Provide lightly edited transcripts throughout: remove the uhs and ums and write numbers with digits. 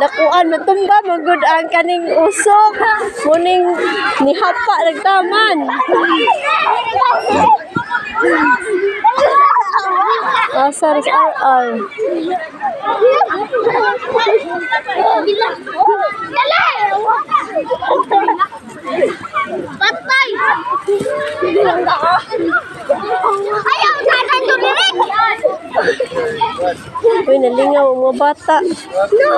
nakuan matumba magud ang kaning usok. Muning nihapa nagtaman. Asar RR. Patay! Ayaw na tumirik! Uy, nalingaw ang mga bata. No!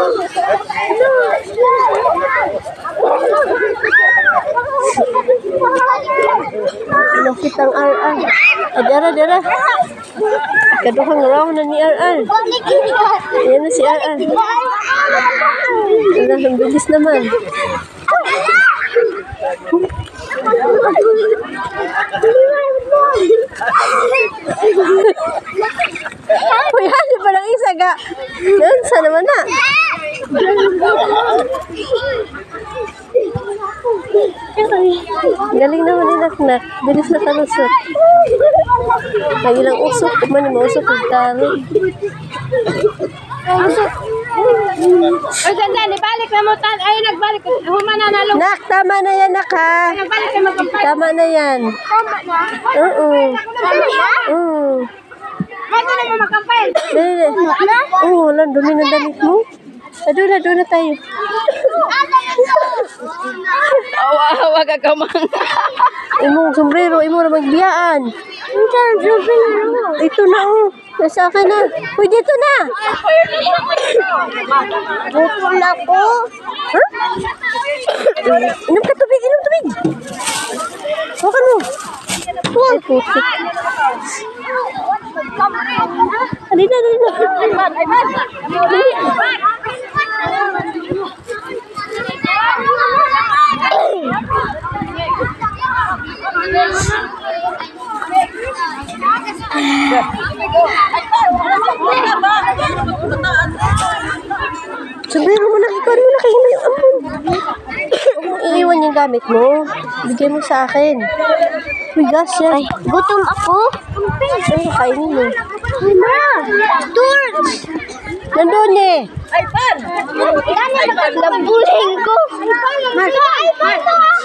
Nakita ang RR. Dara. Kaduhang round na ni RR. Ayan na si RR. Ang bilis naman. Uy, hali pa lang isa ga. Nansa naman na. Galing naman ni Naknak. Bilis na kalusot. Lagi lang usok. Man, mausok ang tali. O ganda, ibalik na mo tan. Ay, nagbalik. Humana na lang. Nak, tama na yan, Nak, ha? Nagbalik na magkampay. Tama na yan. Tama na? Oo. Tama na? Oo. Bago na mo magkampay. Dali. Oo, wala. Dumi ng damit mo. Doon na tayo. Awa ka kamang. Imong sombrero, imo na magbiyaan. Ito na, oh. Nasa akin na. Uy, dito na. Gutom na ko. Huh? Inom ka tubig. Hawakan mo. Ay, putik. Halina. Sombrero mo na, ikaw mo na kayo na yung ampun. Iiwan yung gamit mo. Bigay mo sa akin. Bigas yan. Ay, gutom ako. Ay, kainin mo. Ma, George. Nandun eh. Ay, pan. Nabuling ko. Ay, pan.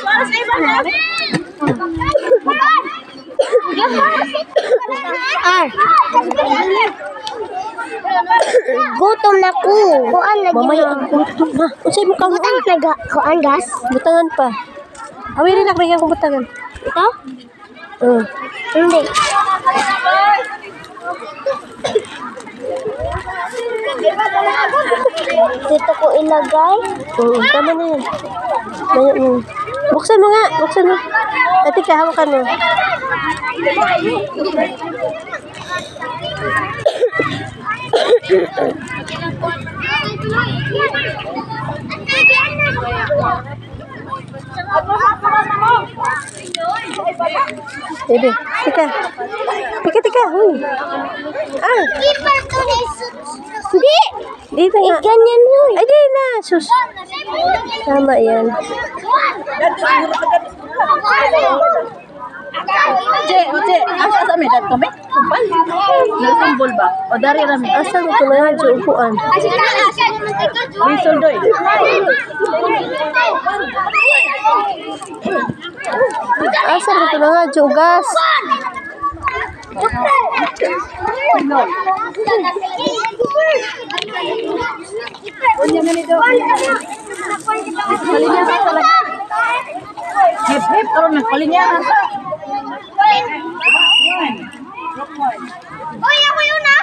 Gutom na ko. Kuan lagi. Mamaya ang gutom. Ha? Unsay mo kang Kuan naga. Kuan gas. butangan pa. Awi rin nakrigan kong butangan. Ito? Hindi. Dito ko ilagay. Tama na yan. Buksan mo nga. Ate ka, hawakan mo. Bebe, tika. Huy. Hindi. Dito nga. Ganyan yun. Ay, di na. Sus. Tama yan. Asa may dat kami? Kumpal. Nasimbol ba? O dari rami. Asa mo ito na sa upuan? Wisol doy. Asa mo ito na jugas? Hip hip karon nagpalinya na sa. Uy, ako yun ah.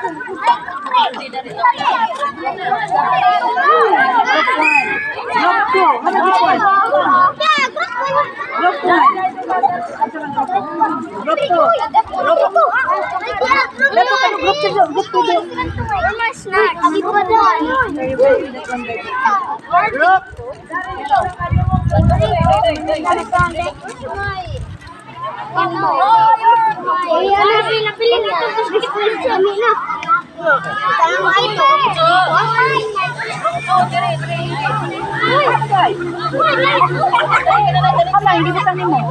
Hindi ko tanin mo.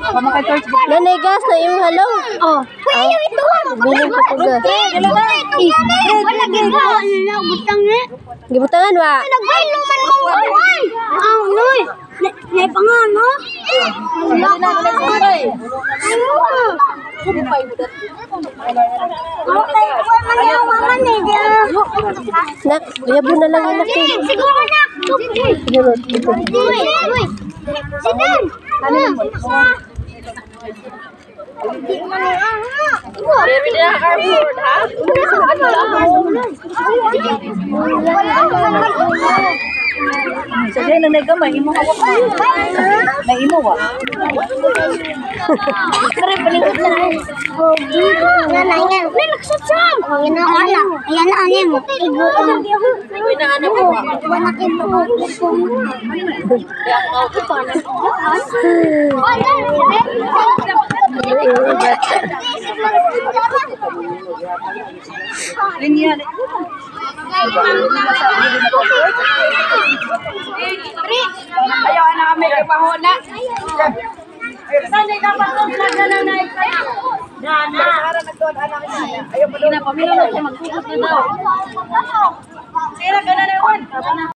Nanay gas na yung halaw. Oh. Kuya, ito. Bilin ko po gas. Wala gito. Butang ni. Gibutangan wa. Nagbaylo man mo. Ay. Ang noy. Nay pangano. Nak, yabo na lang yung laki. Siguro na. Siguro. Sidan. Sige na nagamay imo hawak pa. Na imo wa. Kare palingot na. Nga na yan. Relaxat siya. Ayan na ana. Ayan na ani mo. Uy na ano mo. Wala kito. Linya. Ayaw na kami kay pahona. Sanay dapat to ginagana na ikaw. Dana. Ayaw pa daw na pamilya na magkukot na daw. Sira ka na naman.